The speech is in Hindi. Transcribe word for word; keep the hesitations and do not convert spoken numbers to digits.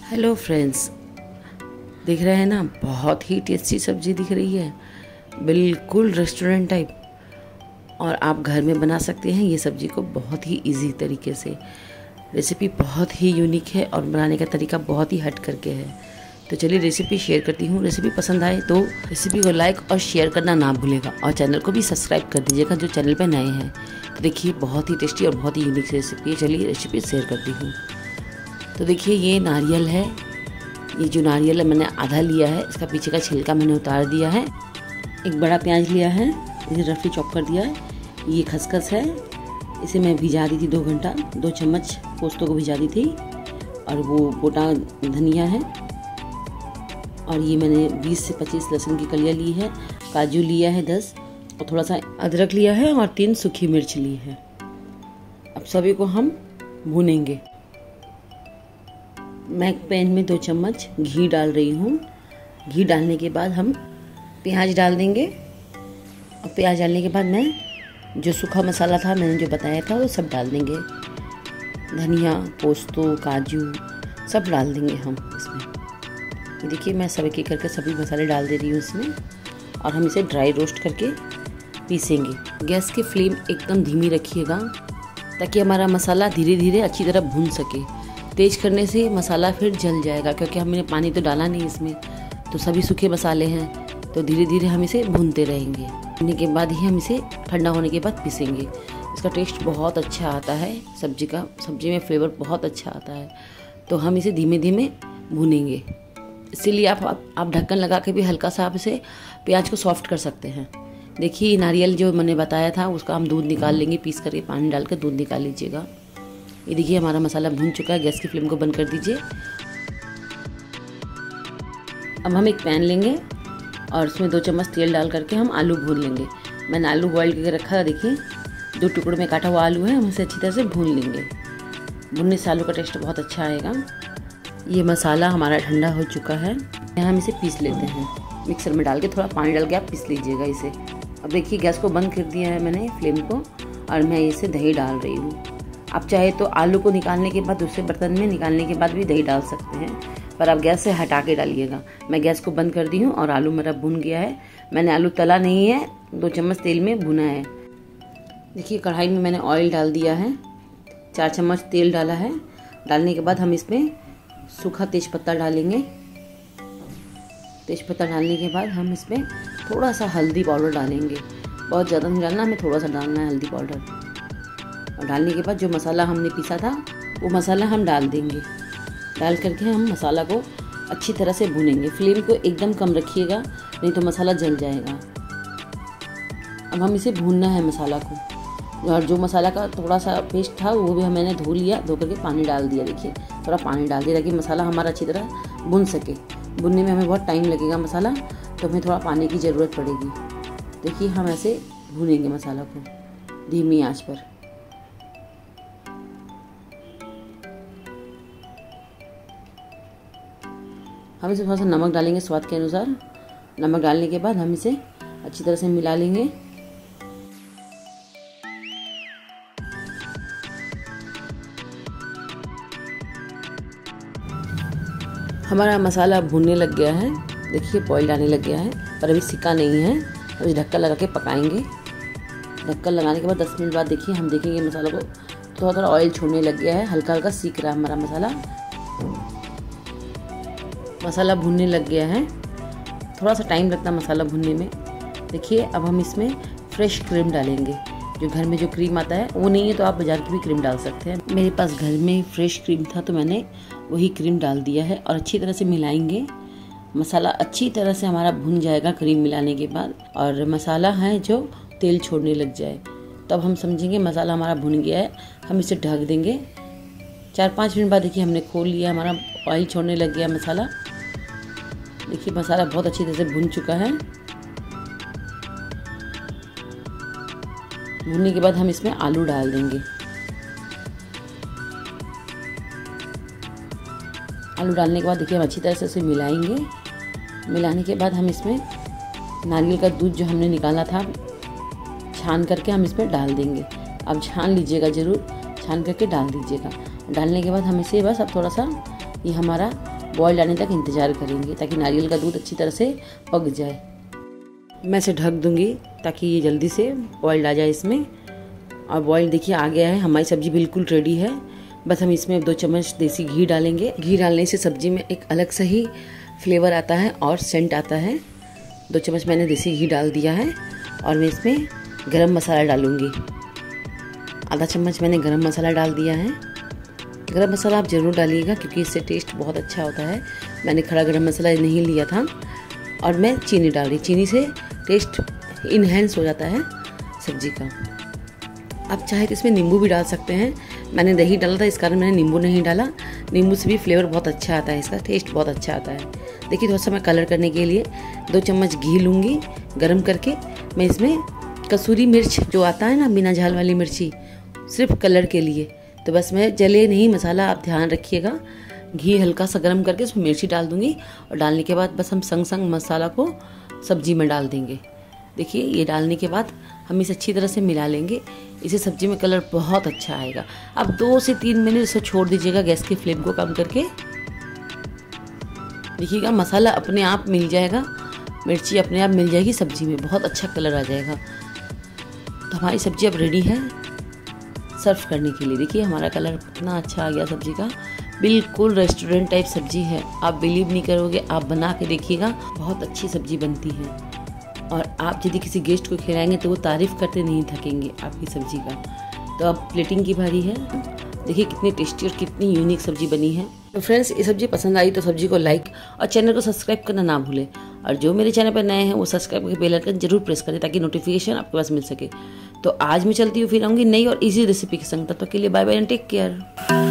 हेलो फ्रेंड्स, दिख रहे हैं ना, बहुत ही टेस्टी सब्ज़ी दिख रही है, बिल्कुल रेस्टोरेंट टाइप। और आप घर में बना सकते हैं ये सब्ज़ी को बहुत ही इजी तरीके से। रेसिपी बहुत ही यूनिक है और बनाने का तरीका बहुत ही हट करके है। तो चलिए रेसिपी शेयर करती हूँ। रेसिपी पसंद आए तो रेसिपी को लाइक और शेयर करना ना भूलेगा और चैनल को भी सब्सक्राइब कर दीजिएगा जो चैनल पर नए हैं। तो देखिए बहुत ही टेस्टी और बहुत ही यूनिक रेसिपी है। चलिए रेसिपी शेयर करती हूँ। तो देखिए ये नारियल है, ये जो नारियल है मैंने आधा लिया है, इसका पीछे का छिलका मैंने उतार दिया है। एक बड़ा प्याज लिया है, इसे रफली चॉप कर दिया है। ये खसखस है, इसे मैं भिजा दी थी दो घंटा, दो चम्मच पोस्तों को भिजा दी थी। और वो गोटा धनिया है, और ये मैंने बीस से पच्चीस लहसुन की कलियाँ ली है। काजू लिया है दस, और थोड़ा सा अदरक लिया है, और तीन सूखी मिर्च ली है। अब सभी को हम भूनेंगे। मैं एक पैन में दो चम्मच घी डाल रही हूँ। घी डालने के बाद हम प्याज डाल देंगे, और प्याज डालने के बाद मैं जो सूखा मसाला था मैंने जो बताया था वो सब डाल देंगे। धनिया, पोस्तों, काजू सब डाल देंगे हम इसमें। ये देखिए मैं सब एक एक करके सभी मसाले डाल दे रही हूँ इसमें, और हम इसे ड्राई रोस्ट करके पीसेंगे। गैस की फ्लेम एकदम धीमी रखिएगा ताकि हमारा मसाला धीरे धीरे अच्छी तरह भून सके। तेज़ करने से मसाला फिर जल जाएगा, क्योंकि हमने पानी तो डाला नहीं इसमें, तो सभी सूखे मसाले हैं। तो धीरे धीरे हम इसे भूनते रहेंगे। भूनने के बाद ही हम इसे ठंडा होने के बाद पीसेंगे। इसका टेस्ट बहुत अच्छा आता है, सब्जी का सब्जी में फ्लेवर बहुत अच्छा आता है। तो हम इसे धीमे धीमे भूनेंगे। इसीलिए आप आप ढक्कन लगा के भी हल्का सा आप इसे प्याज को सॉफ्ट कर सकते हैं। देखिए नारियल जो मैंने बताया था उसका हम दूध निकाल लेंगे, पीस करके पानी डाल कर दूध निकाल लीजिएगा। ये देखिए हमारा मसाला भून चुका है। गैस की फ्लेम को बंद कर दीजिए। अब हम एक पैन लेंगे और उसमें दो चम्मच तेल डाल करके हम आलू भून लेंगे। मैंने आलू बॉईल करके रखा है, देखिए दो टुकड़ों में काटा हुआ आलू है। हम इसे अच्छी तरह से भून लेंगे। भुनने से आलू का टेस्ट बहुत अच्छा आएगा। ये मसाला हमारा ठंडा हो चुका है। हम इसे पीस लेते हैं मिक्सर में डाल के। थोड़ा पानी डाल के आप पीस लीजिएगा इसे। अब देखिए गैस को बंद कर दिया है मैंने फ्लेम को, और मैं इसे दही डाल रही हूँ। आप चाहे तो आलू को निकालने के बाद दूसरे बर्तन में निकालने के बाद भी दही डाल सकते हैं, पर आप गैस से हटा के डालिएगा। मैं गैस को बंद कर दी हूँ और आलू मेरा भुन गया है। मैंने आलू तला नहीं है, दो चम्मच तेल में भुना है। देखिए कढ़ाई में मैंने ऑयल डाल दिया है, चार चम्मच तेल डाला है। डालने के बाद हम इसमें सूखा तेज़पत्ता डालेंगे। तेज़पत्ता डालने के बाद हम इसमें थोड़ा सा हल्दी पाउडर डालेंगे। बहुत ज़्यादा नहीं डालना, हमें थोड़ा सा डालना है हल्दी पाउडर। और डालने के बाद जो मसाला हमने पीसा था वो मसाला हम डाल देंगे। डाल करके हम मसाला को अच्छी तरह से भूनेंगे। फ्लेम को एकदम कम रखिएगा, नहीं तो मसाला जल जाएगा। अब हम इसे भूनना है मसाला को। और जो मसाला का थोड़ा सा पेस्ट था वो भी मैंने धो लिया, धो करके पानी डाल दिया। देखिए थोड़ा पानी डाल दिया ताकि मसाला हमारा अच्छी तरह भुन सके। भुनने में हमें बहुत टाइम लगेगा मसाला, तो हमें थोड़ा पानी की ज़रूरत पड़ेगी। देखिए हम ऐसे भूनेंगे मसाला को धीमी आंच पर। हम इसे थोड़ा सा नमक डालेंगे स्वाद के अनुसार। नमक डालने के बाद हम इसे अच्छी तरह से मिला लेंगे। हमारा मसाला भूनने लग गया है। देखिए बॉईल आने लग गया है, पर अभी सिका नहीं है। अभी ढक्कन लगा के पकाएंगे। ढक्कन लगाने के बाद दस मिनट बाद देखिए हम देखेंगे मसाला को थोड़ा थोड़ा ऑयल छोड़ने लग गया है, हल्का हल्का सीख रहा है हमारा मसाला। मसाला भुनने लग गया है। थोड़ा सा टाइम लगता है मसाला भुनने में। देखिए अब हम इसमें फ्रेश क्रीम डालेंगे। जो घर में जो क्रीम आता है वो नहीं है तो आप बाज़ार की भी क्रीम डाल सकते हैं। मेरे पास घर में फ्रेश क्रीम था तो मैंने वही क्रीम डाल दिया है, और अच्छी तरह से मिलाएंगे। मसाला अच्छी तरह से हमारा भुन जाएगा क्रीम मिलाने के बाद, और मसाला है जो तेल छोड़ने लग जाए तब हम समझेंगे मसाला हमारा भुन गया है। हम इसे ढक देंगे। चार पाँच मिनट बाद देखिए हमने खोल लिया, हमारा ऑयल छोड़ने लग गया मसाला। देखिए मसाला बहुत अच्छी तरह से भुन चुका है। भुनने के बाद हम इसमें आलू डाल देंगे। आलू डालने के बाद देखिए हम अच्छी तरह से इसे मिलाएंगे। मिलाने के बाद हम इसमें नारियल का दूध जो हमने निकाला था छान करके हम इसमें डाल देंगे। अब छान लीजिएगा ज़रूर, छान करके डाल दीजिएगा। डालने के बाद हम इसे बस अब थोड़ा सा ये हमारा बॉयल आने तक इंतज़ार करेंगे ताकि नारियल का दूध अच्छी तरह से पक जाए। मैं इसे ढक दूंगी ताकि ये जल्दी से बॉयल आ जाए इसमें। और बॉयल देखिए आ गया है, हमारी सब्ज़ी बिल्कुल रेडी है। बस हम इसमें दो चम्मच देसी घी डालेंगे। घी डालने से सब्ज़ी में एक अलग सा ही फ्लेवर आता है और सेंट आता है। दो चम्मच मैंने देसी घी डाल दिया है और मैं इसमें गरम मसाला डालूँगी। आधा चम्मच मैंने गरम मसाला डाल दिया है। गरम मसाला आप ज़रूर डालिएगा क्योंकि इससे टेस्ट बहुत अच्छा होता है। मैंने खड़ा गरम मसाला नहीं लिया था। और मैं चीनी डाल रही, चीनी से टेस्ट इन्हेंस हो जाता है सब्जी का। आप चाहे तो इसमें नींबू भी डाल सकते हैं। मैंने दही डाला था, इस कारण मैंने नींबू नहीं डाला। नींबू से भी फ्लेवर बहुत अच्छा आता है, इसका टेस्ट बहुत अच्छा आता है। देखिए थोड़ा सा मैं कलर करने के लिए दो चम्मच घी लूँगी गरम करके। मैं इसमें कसूरी मिर्च जो आता है ना, बिना झाल वाली मिर्ची, सिर्फ कलर के लिए। तो बस मैं जले नहीं मसाला, आप ध्यान रखिएगा। घी हल्का सा गर्म करके उसमें मिर्ची डाल दूँगी और डालने के बाद बस हम संग संग मसाला को सब्जी में डाल देंगे। देखिए ये डालने के बाद हम इसे अच्छी तरह से मिला लेंगे। इसे सब्जी में कलर बहुत अच्छा आएगा। अब दो से तीन मिनट इसे छोड़ दीजिएगा गैस की फ्लेम को कम करके। देखिएगा मसाला अपने आप मिल जाएगा, मिर्ची अपने आप मिल जाएगी सब्जी में, बहुत अच्छा कलर आ जाएगा। तो हमारी सब्जी अब रेडी है सर्व करने के लिए। देखिए हमारा कलर कितना अच्छा आ गया सब्जी का, बिल्कुल रेस्टोरेंट टाइप सब्जी है। आप बिलीव नहीं करोगे, आप बना के देखिएगा, बहुत अच्छी सब्जी बनती है। और आप यदि किसी गेस्ट को खिलाएंगे तो वो तारीफ़ करते नहीं थकेंगे आपकी सब्जी का। तो अब प्लेटिंग की बारी है। देखिए कितनी टेस्टी और कितनी यूनिक सब्जी बनी है। तो फ्रेंड्स ये सब्जी पसंद आई तो सब्जी को लाइक और चैनल को सब्सक्राइब करना ना भूलें। और जो मेरे चैनल पर नए हैं वो सब्सक्राइब करके बेल आइकन जरूर प्रेस करें ताकि नोटिफिकेशन आपके पास मिल सके। तो आज मैं चलती हूँ, फिर आऊँगी नई और ईजी रेसिपी के संग। तब तक के लिए bye bye and take care.